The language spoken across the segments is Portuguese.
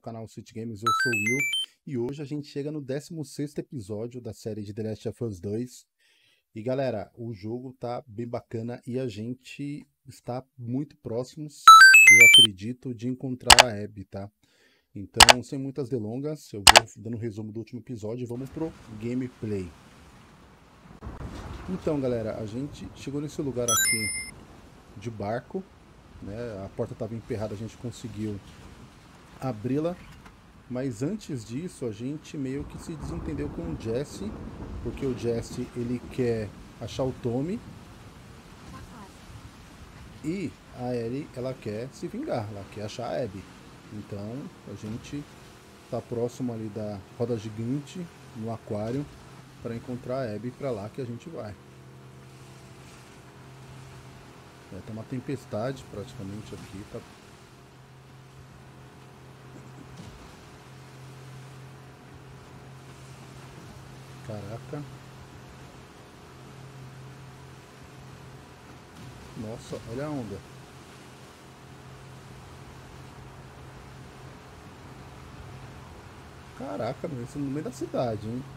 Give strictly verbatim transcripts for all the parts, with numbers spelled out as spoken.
canal City Games, eu sou o Will. E hoje a gente chega no décimo sexto episódio da série de The Last of Us dois. E galera, o jogo tá bem bacana e a gente está muito próximos, eu acredito, de encontrar a Abby, tá? Então, sem muitas delongas, eu vou dando um resumo do último episódio e vamos pro gameplay. Então galera, a gente chegou nesse lugar aqui de barco, né? A porta estava emperrada, a gente conseguiu abri-la, mas antes disso a gente meio que se desentendeu com o Jesse, porque o Jesse ele quer achar o Tommy e a Ellie ela quer se vingar, ela quer achar a Abby. Então a gente tá próximo ali da roda gigante no aquário para encontrar a Abby, para lá que a gente vai. É, tá uma tempestade praticamente aqui, tá. Caraca. Nossa, olha a onda. Caraca, meu, isso no meio da cidade, hein?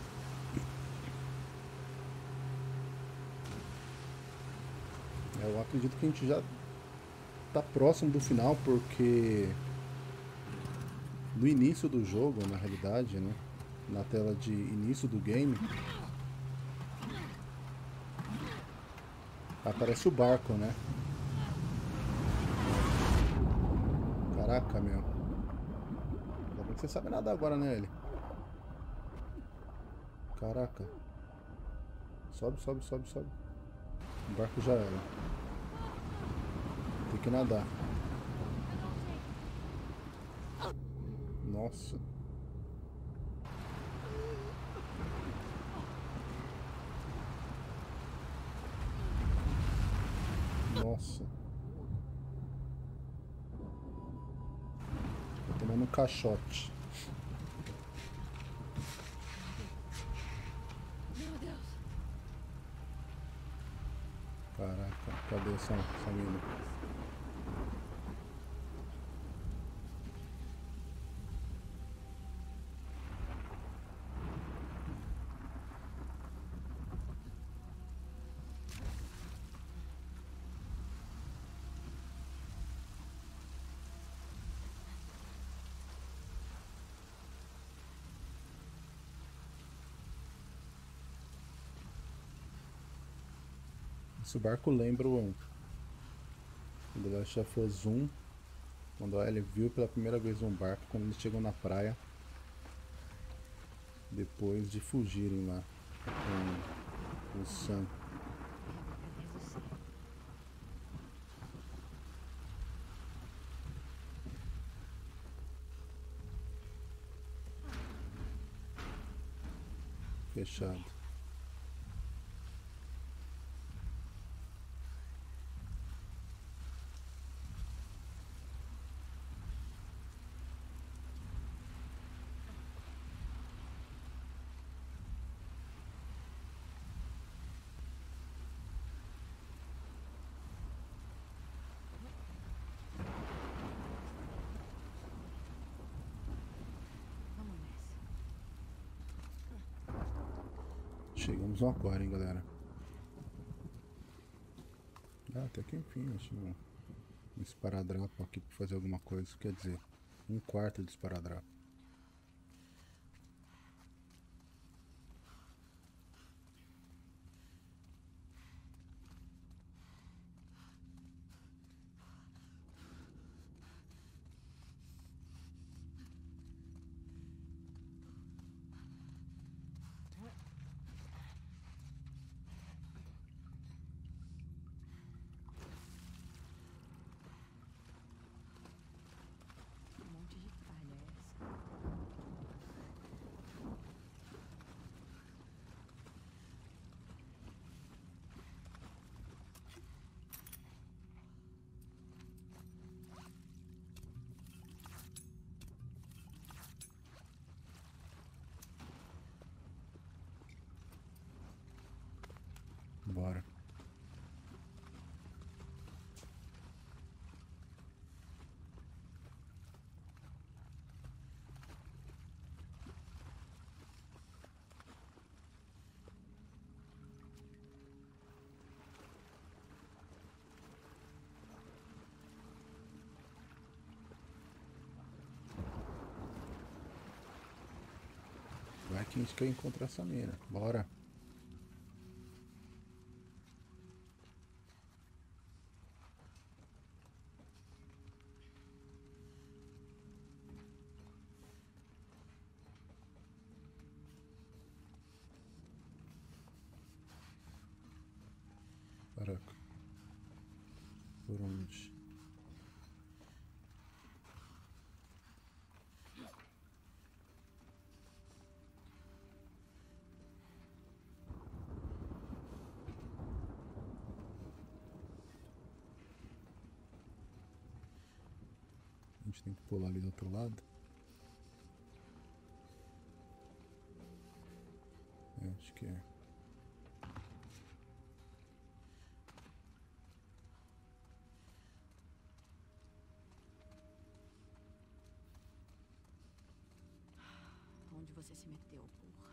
Eu acredito que a gente já tá próximo do final, porque no início do jogo, na realidade, né? Na tela de início do game, aparece o barco, né? Caraca, meu. Ainda bem que você sabe nadar agora, né, ele? Caraca. Sobe, sobe, sobe, sobe. O barco já era. Tem que nadar. Nossa. Nossa. Tô tomando um caixote. Meu Deus. Caraca, cadê essa, essa mina? Esse barco lembra o The Last of Us um, quando a Ellie viu pela primeira vez um barco, quando eles chegam na praia, depois de fugirem lá com o Sam. Fechado. Vamos nessa. Chegamos no aquário, hein, galera. Ah, até que enfim, acho um, um esparadrapo aqui pra fazer alguma coisa. Quer dizer, um quarto de esparadrapo. Um monte de palha essa. Bora. Aparentemente quer encontrar essa mina. Bora. Caraca. Por onde? A gente tem que pular ali do outro lado. É, acho que é. Onde você se meteu, porra?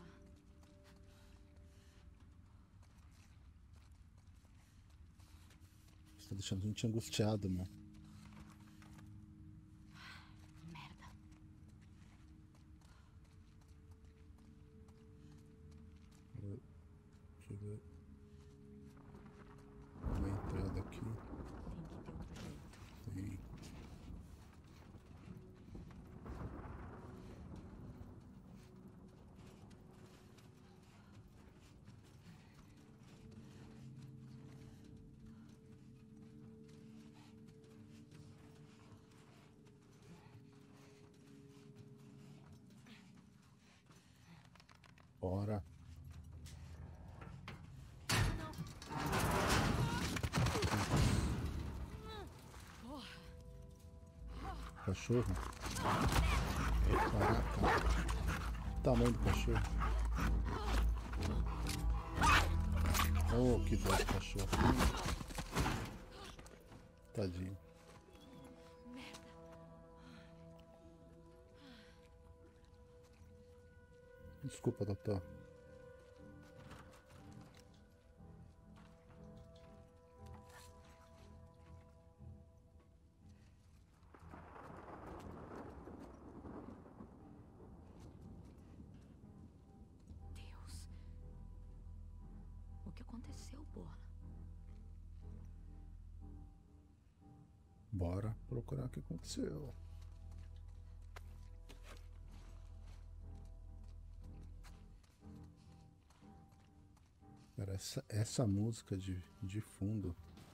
Você tá deixando a gente angustiado, meu. Merda. Deixa eu ver. Uma entrada aqui. Tem que ter outro jeito. Tem. Bora. Cachorro? Caraca. O tamanho do cachorro. Oh, que dó de cachorro. Tadinho. Desculpa, doutor. Deus. O que aconteceu, porra? Bora procurar o que aconteceu. Cara, essa, essa música de, de fundo.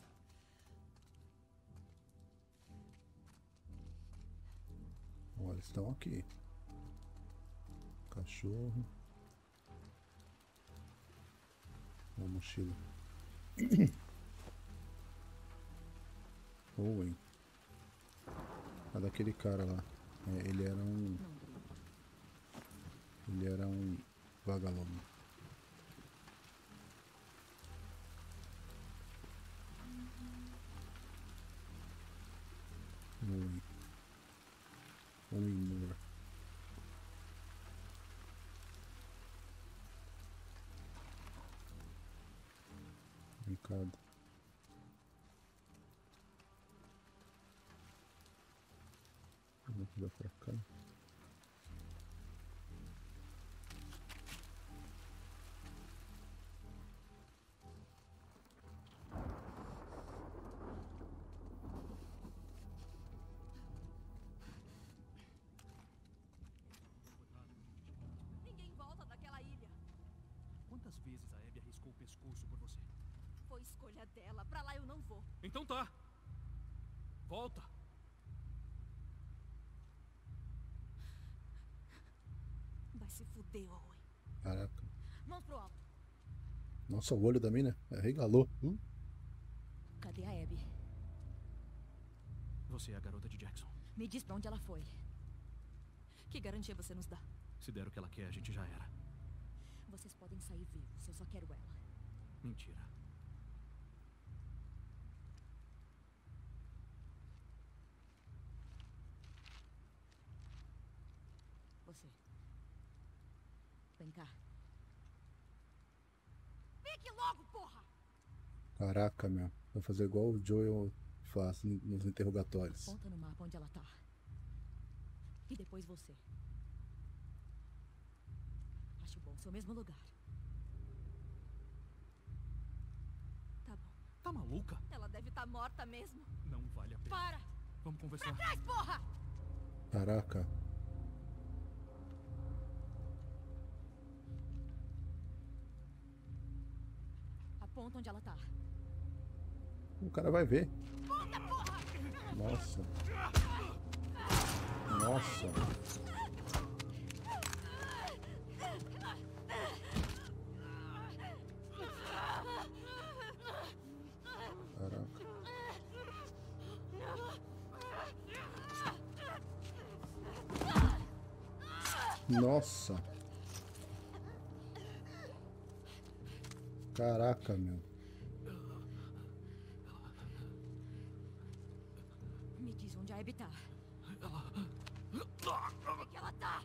Olha, eles estão aqui. Cachorro. Uma mochila. Owen. A daquele cara lá. É, ele era um. Ele era um vagalume. Owen. Owen Moore. Ricardo. Vamos dar pra cá. Ninguém volta daquela ilha. Quantas vezes a Abby arriscou o pescoço por você? Foi escolha dela. Pra lá eu não vou. Então tá. Volta. Vai se fuder, Owen. Caraca. Mãos pro alto. Nossa, o olho da mina arregalou. Hum? Cadê a Abby? Você é a garota de Jackson. Me diz pra onde ela foi. Que garantia você nos dá? Se der o que ela quer, a gente já era. Vocês podem sair vivos. Eu só quero ela. Mentira. Você. Vem cá. Fique logo, porra! Caraca, meu. Vai fazer igual o Joel faz nos interrogatórios. Ponta no mapa onde ela tá. E depois você. Acho bom ser o mesmo lugar. Tá bom. Tá maluca? Ela deve estar morta mesmo. Não vale a pena. Para! Vamos conversar. Trás, porra! Caraca. Aponta onde ela tá. O cara vai ver. Aponta, porra! Nossa. Nossa. Caraca. Nossa. Caraca, meu. Me diz onde a Abby tá. Onde que ela tá?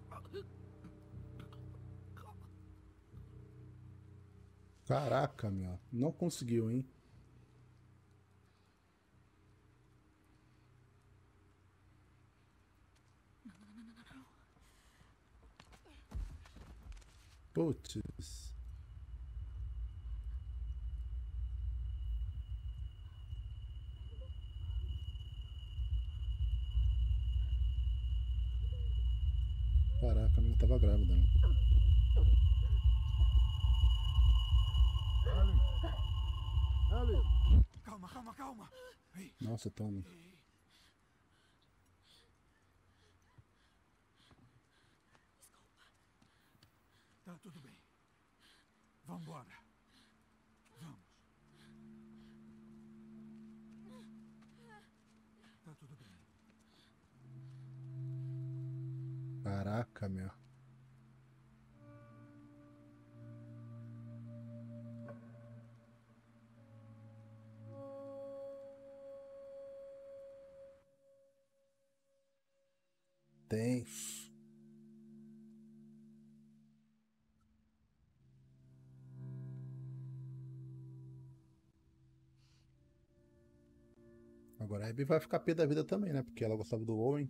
Caraca, meu. Não conseguiu, hein? Putz. Caraca, a menina tava grávida, né? Calma, calma, calma. Ei, Nossa, Tommy. tá tudo bem. Vambora. Vamos. Tá tudo bem. Caraca, meu. Tenso. Agora a Abby vai ficar pé da vida também, né? Porque ela gostava do Owen.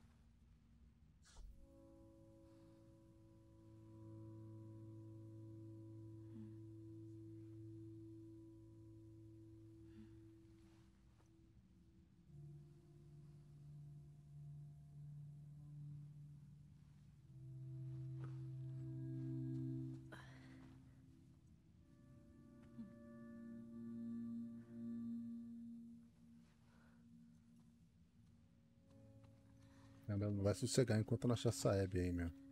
Ela não vai sossegar enquanto não achar essa Abby aí, meu.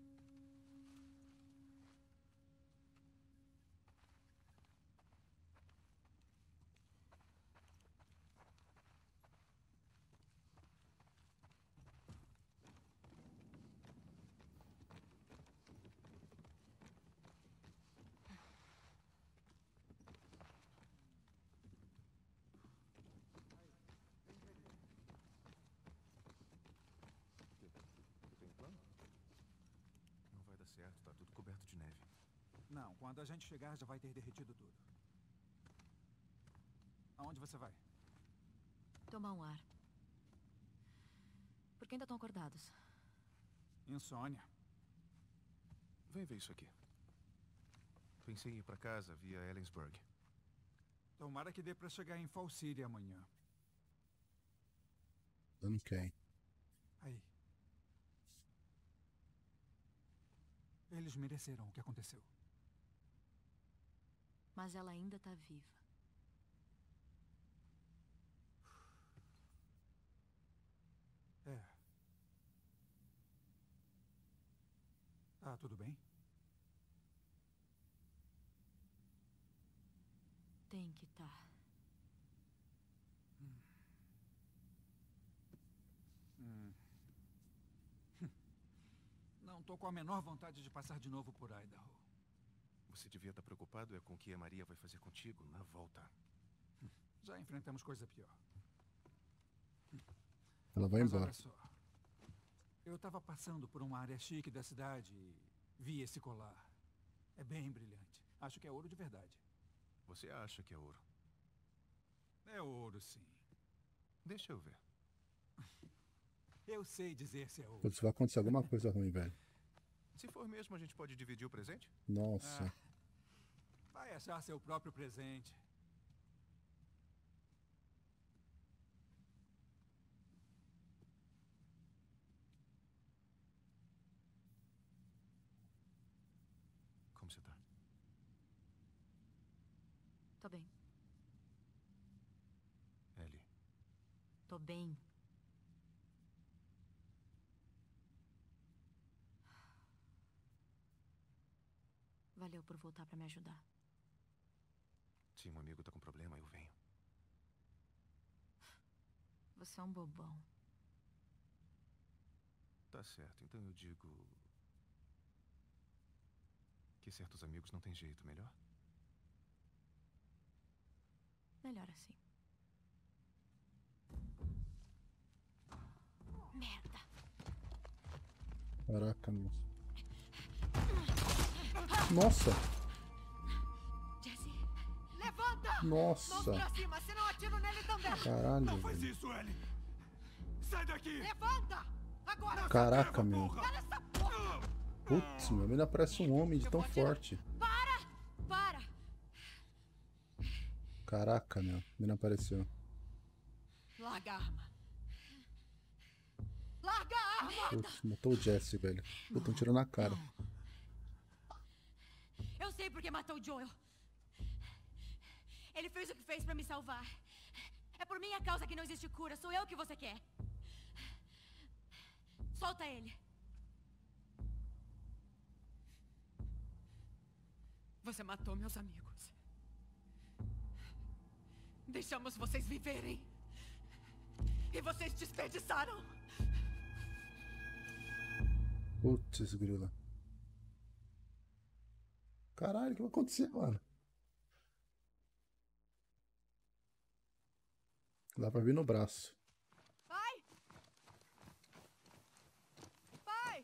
Não vai dar certo, tá tudo coberto de neve. Não, quando a gente chegar já vai ter derretido tudo. Aonde você vai? Tomar um ar. Por que ainda estão acordados? Insônia. Vem ver isso aqui. Pensei em ir pra casa via Ellensburg. Tomara que dê pra chegar em Fall City amanhã. Eu não quero. Aí. Eles mereceram o que aconteceu. Mas ela ainda tá viva. É. Tá tudo bem? Tem que tá. Hum. Não tô com a menor vontade de passar de novo por Idaho. Você devia estar preocupado é com o que a Maria vai fazer contigo na volta. Já enfrentamos coisa pior. Ela vai Mas embora. olha só. Eu tava passando por uma área chique da cidade e vi esse colar. É bem brilhante. Acho que é ouro de verdade. Você acha que é ouro? É ouro, sim. Deixa eu ver. Eu sei dizer se é ouro. Putz, vai acontecer alguma coisa ruim, velho. Se for mesmo, a gente pode dividir o presente? Nossa. Ah, vai achar seu próprio presente. Como você tá? Tô bem. Ellie, Tô bem. Valeu por voltar pra me ajudar. se um amigo tá com problema, eu venho. Você é um bobão. Tá certo, então eu digo... que certos amigos não tem jeito, melhor? Melhor assim. Merda. Caraca, moço. Nossa! Jesse, levanta! Mãos Nossa! pra cima, senão atiro nele também. Caralho, Não faz velho. isso, Ellie! Sai daqui! Levanta! Agora! Caraca, meu. Porra! Cala essa porra! Putz, meu, ainda parece um homem de Eu tão vou atirar. forte. Para! Para! Caraca, meu. Ainda apareceu. Larga a arma. Larga a arma! Putz, matou o Jesse, velho. Puta, um tiro na cara. Eu sei porque matou o Joel. Ele fez o que fez pra me salvar. É por minha causa que não existe cura. Sou eu que você quer. Solta ele. Você matou meus amigos. Deixamos vocês viverem. E vocês desperdiçaram. Putz, grila. Caralho, o que vai acontecer, mano? Dá pra vir no braço. Pai! Pai!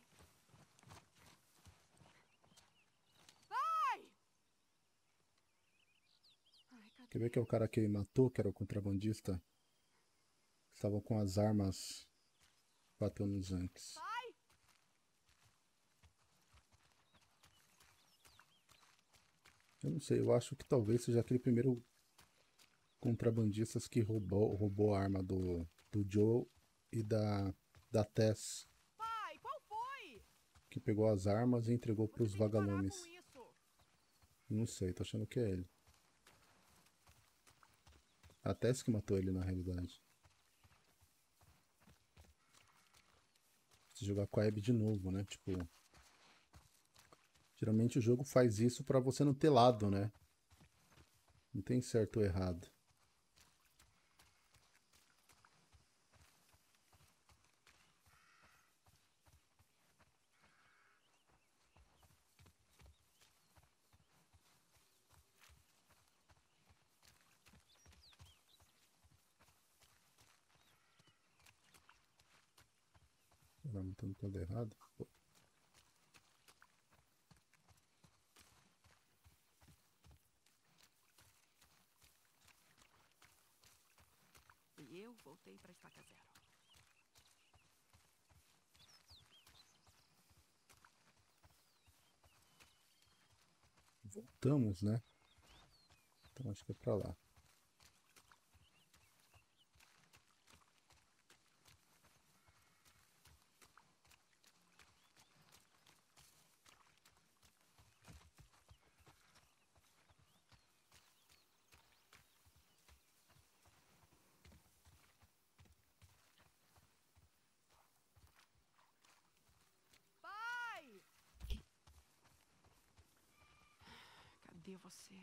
Pai! Ai, cadê? Quer ver que é o cara que matou, que era o contrabandista? Estavam com as armas batendo nos antes. Pai! Eu não sei, eu acho que talvez seja aquele primeiro contrabandistas que roubou, roubou a arma do, do Joe e da, da Tess, Pai, qual foi? que pegou as armas e entregou Você pros tem que parar vagalumes. com isso. Não sei, tô achando que é ele. A Tess que matou ele na realidade. Se jogar com a Abby de novo, né? Tipo. Geralmente o jogo faz isso pra você não ter lado, né? Não tem certo ou errado. Tá matando tudo errado. Pô. E eu voltei pra estaca zero. Voltamos, né? Então acho que é pra lá. Pai! Cadê você?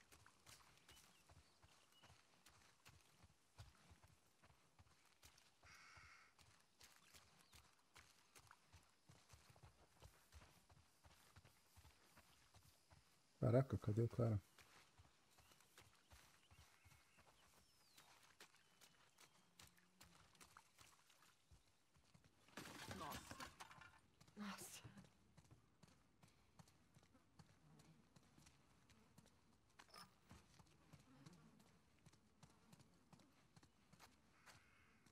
Caraca, cadê o cara? Nossa. Nossa.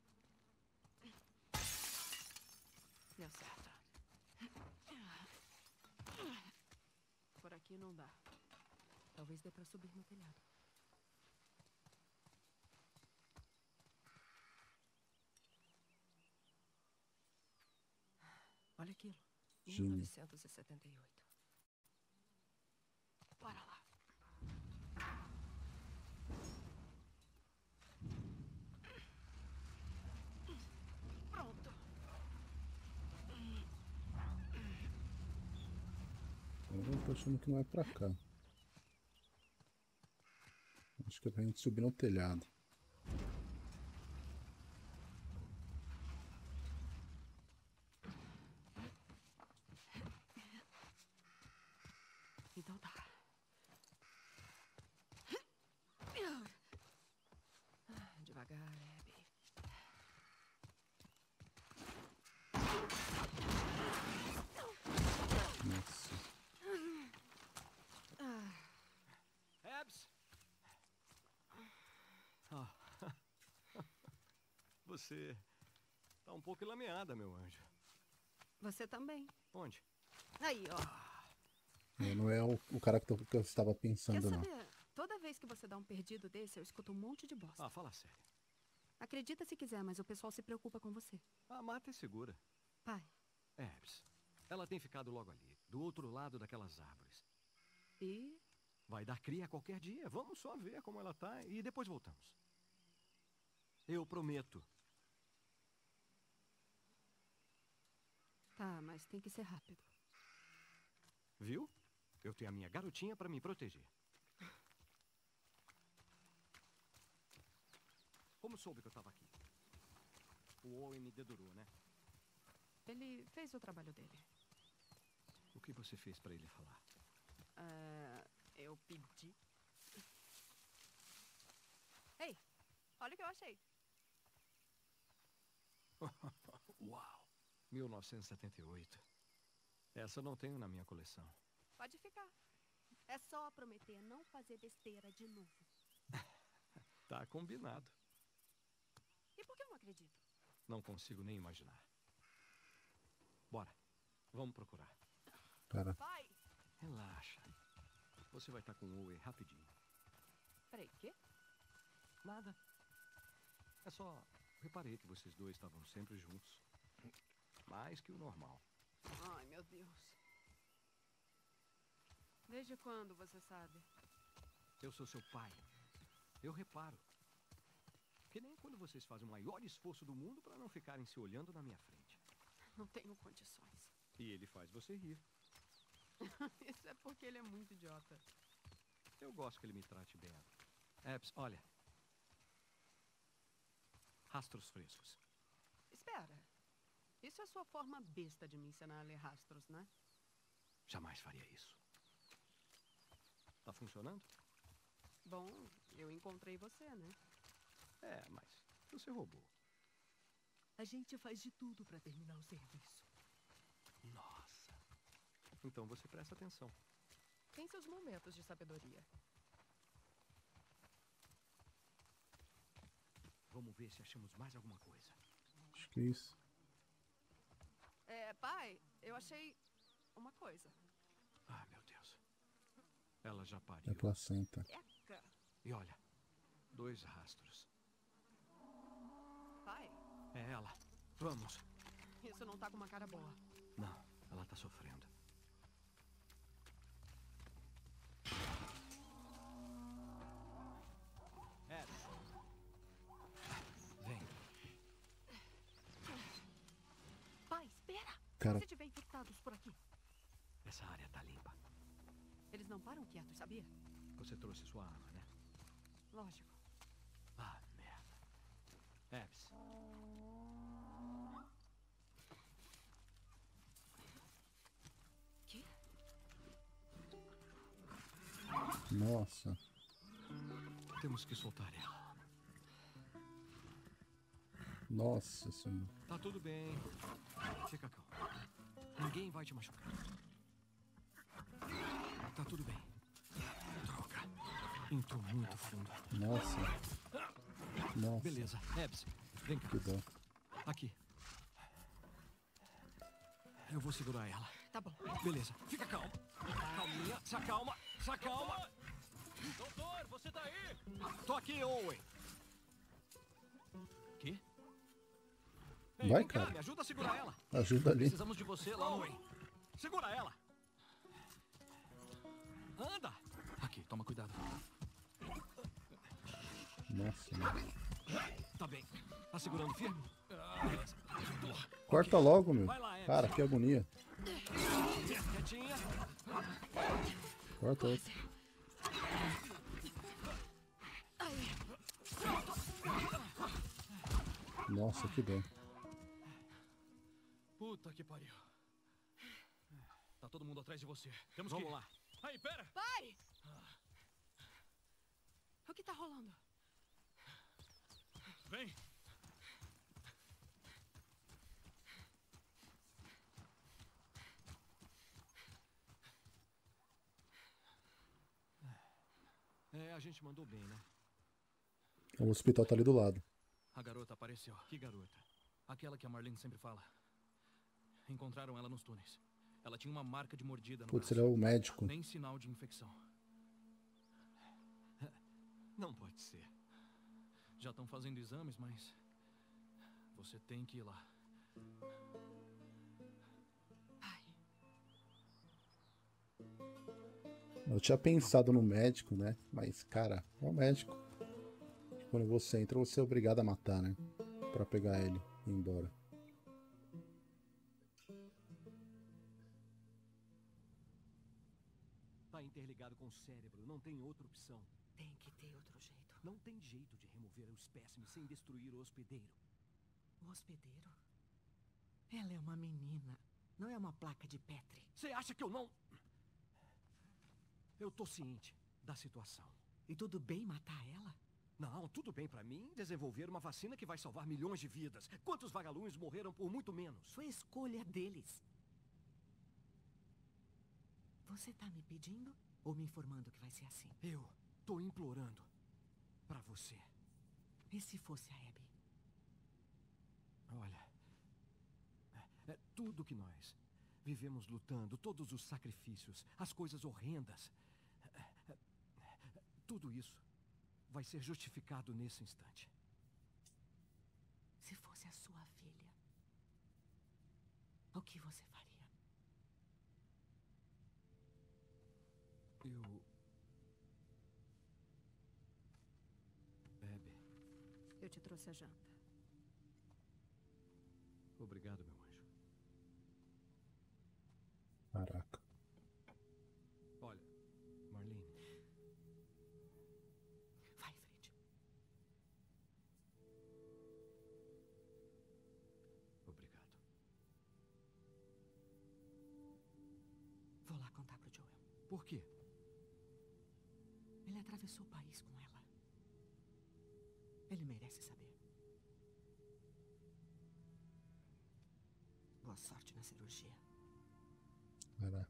Deu certo. aqui não dá. Talvez dê pra subir no telhado. Olha aquilo. Sim. mil novecentos e setenta e oito. Bora lá. Pronto. Eu tô achando que não é pra cá. Acho que é pra gente subir no telhado. Então tá. Devagar, Abby. Nossa. Abs! Ah. Você tá um pouco enlameada, meu anjo. Você também. Onde? Aí, ó. É, não é o, o cara que eu, que eu estava Quer pensando, não. saber? Toda vez que você dá um perdido desse, eu escuto um monte de bosta. Ah, fala sério. Acredita se quiser, mas o pessoal se preocupa com você. A mata é segura. Pai, Abs, ela tem ficado logo ali, do outro lado daquelas árvores. e... Vai dar cria qualquer dia. Vamos só ver como ela tá e depois voltamos. Eu prometo. Tá, mas tem que ser rápido. Viu? Eu tenho a minha garotinha pra me proteger. Como soube que eu tava aqui? O Owen me dedurou, né? Ele fez o trabalho dele. O que você fez pra ele falar? Ah, eu pedi. Ei, olha o que eu achei. Uau! mil novecentos e setenta e oito. Essa eu não tenho na minha coleção. Pode ficar. É só prometer não fazer besteira de novo. Tá combinado. E por que eu não acredito? Não consigo nem imaginar. Bora. Vamos procurar. Cara, Pai! Relaxa. Você vai estar com o Owen rapidinho. Peraí, quê? Nada. É só... Reparei que vocês dois estavam sempre juntos. Mais que o normal. Ai, meu Deus. Desde quando você sabe? Eu sou seu pai. Eu reparo. Que nem quando vocês fazem o maior esforço do mundo para não ficarem se olhando na minha frente. Não tenho condições. E ele faz você rir. Isso é porque ele é muito idiota. Eu gosto que ele me trate bem. Abs, olha. Rastros frescos. Espera. Isso é sua forma besta de me ensinar a ler rastros, né? Jamais faria isso. Tá funcionando? Bom, eu encontrei você, né? É, mas você roubou. A gente faz de tudo pra terminar o serviço. Nossa. Então você presta atenção. Tem seus momentos de sabedoria. Vamos ver se achamos mais alguma coisa. acho que é isso. É, pai, eu achei uma coisa. Ah, meu Deus. Ela já É pariu. placenta. Eca! E olha, dois rastros. Pai, É ela. Vamos. isso não tá com uma cara boa. Não, ela tá sofrendo. É. Vem. Pai, espera! Cara, Se tiver infectados por aqui. Essa área tá limpa. Eles não param quietos, sabia? Você trouxe sua arma, né? Lógico. Ah, merda. Abs. Que? nossa. Temos que soltar ela. Nossa senhora. Tá tudo bem. Fica calmo. Ninguém vai te machucar. Tá tudo bem. Droga. Entrou muito fundo. Nossa. Nossa. Beleza. Abs, vem cá. Que dó. Aqui. Eu vou segurar ela. Tá tá bom. Beleza, fica calmo. Calminha, se acalma, se acalma. Doutor, você tá aí? Tô aqui, Owen. Quê? Ei, Vai, vem cá, cara. me ajuda a segurar ela. Ajuda ali. Precisamos de você lá, Owen. Segura ela. Anda. Aqui, toma cuidado. Nossa, mano. Tá bem. Tá segurando firme? Corta logo, meu. Vai lá, Abby. Cara, que agonia. Quietinha. Corta outro. Nossa, que dor. Puta que pariu. Tá todo mundo atrás de você. Temos Vamos que... lá. Aí, pera. Pai! O que tá rolando? Vem. É, a gente mandou bem, né? O hospital tá ali do lado. A garota apareceu. Que garota? Aquela que a Marlene sempre fala. Encontraram ela nos túneis. Ela tinha uma marca de mordida no Putz, braço. ele é o médico. Nem sinal de infecção. Não pode ser. Já estão fazendo exames, mas... Você tem que ir lá. Pai. Eu tinha pensado no médico, né? Mas, cara, é o médico. Quando você entra, você é obrigado a matar, né? Pra pegar ele e ir embora. Tá interligado com o cérebro. Não tem outra opção. Tem que ter outro jeito. Não tem jeito de remover o espécime sem destruir o hospedeiro. O hospedeiro? Ela é uma menina. Não é uma placa de Petri. Você acha que eu não... Eu tô ciente da situação. E tudo bem matar ela? Não, tudo bem pra mim desenvolver uma vacina que vai salvar milhões de vidas. Quantos vagalumes morreram por muito menos? Foi escolha deles. Você tá me pedindo ou me informando que vai ser assim? Eu tô implorando pra você. E se fosse a Abby? Olha, é, é tudo que nós vivemos lutando, todos os sacrifícios, as coisas horrendas, é, é, tudo isso vai ser justificado nesse instante. Se fosse a sua filha, o que você faria? Eu... Abby, Eu te trouxe a janta. obrigado, meu anjo. Caraca. Olha, Marlene, Vai em frente. obrigado. Vou lá contar pro Joel. Por quê? Ele atravessou o país com ela. Ele merece saber. Boa sorte na cirurgia. Caraca.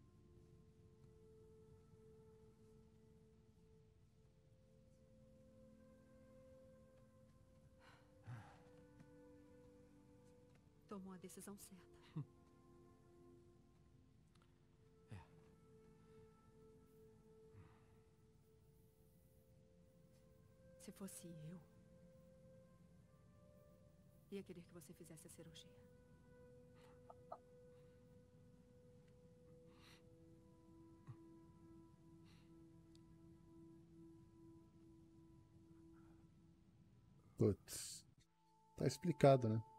Tomou a decisão certa. É. Se fosse eu, ia querer que você fizesse a cirurgia. Putz. Tá explicado, né?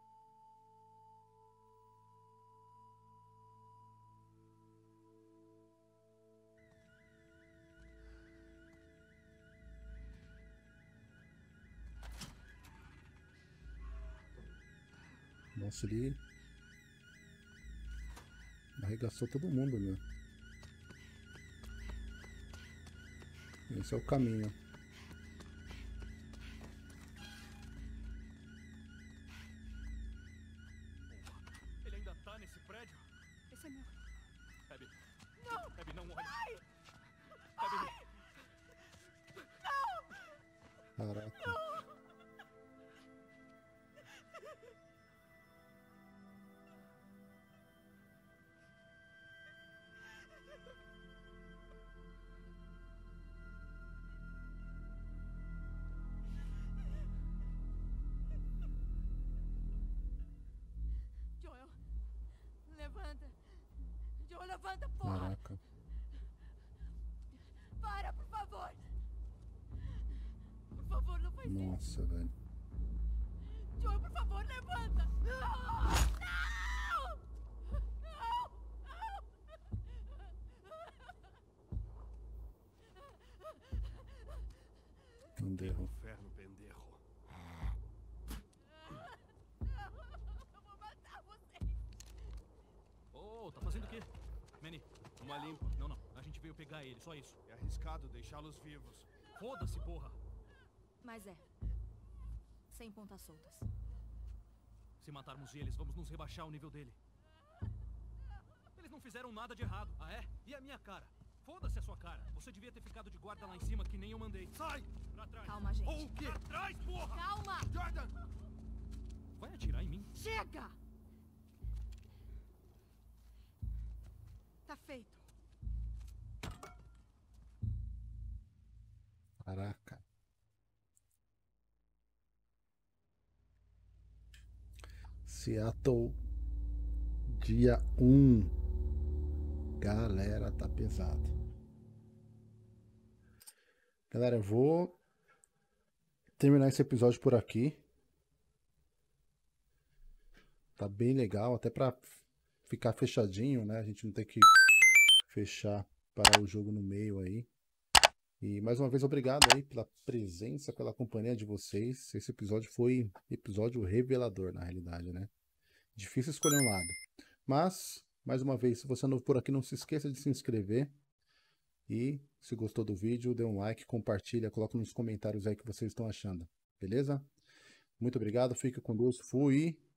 Nossa, ele arregaçou todo mundo, meu. Esse é o caminho. Ele ainda tá nesse prédio? Esse é meu. Abby. Não! Abby, não olhe. Abby. Caraca. levanta, porra! Caraca. Para, por favor! Por favor, não faz isso! Nossa, velho. Joe, por favor, levanta! Não! Não! Não derrou. Inferno, pendejo. Eu vou matar vocês! Ô, tá fazendo o quê? Manny, Uma limpa. não, não. A gente veio pegar ele, só isso. É arriscado deixá-los vivos. Foda-se, porra. Mas é. Sem pontas soltas. Se matarmos eles, vamos nos rebaixar ao nível dele. Eles não fizeram nada de errado. Ah, é? E a minha cara? Foda-se a sua cara. Você devia ter ficado de guarda lá em cima, que nem eu mandei. Sai! Pra trás. Calma, gente. Ou o quê? Pra trás, porra! Calma! Jordan! Vai atirar em mim? Chega! Tá feito. Caraca. Seattle, dia um. Galera, tá pesado. Galera, eu vou terminar esse episódio por aqui. Tá bem legal, até pra ficar fechadinho, né? A gente não tem que fechar, parar o jogo no meio aí. E mais uma vez, obrigado aí pela presença, pela companhia de vocês. Esse episódio foi episódio revelador, na realidade, né? Difícil escolher um lado. Mas, mais uma vez, se você é novo por aqui, não se esqueça de se inscrever. E, se gostou do vídeo, dê um like, compartilha, coloca nos comentários aí o que vocês estão achando. Beleza? Muito obrigado, fique com Deus, fui!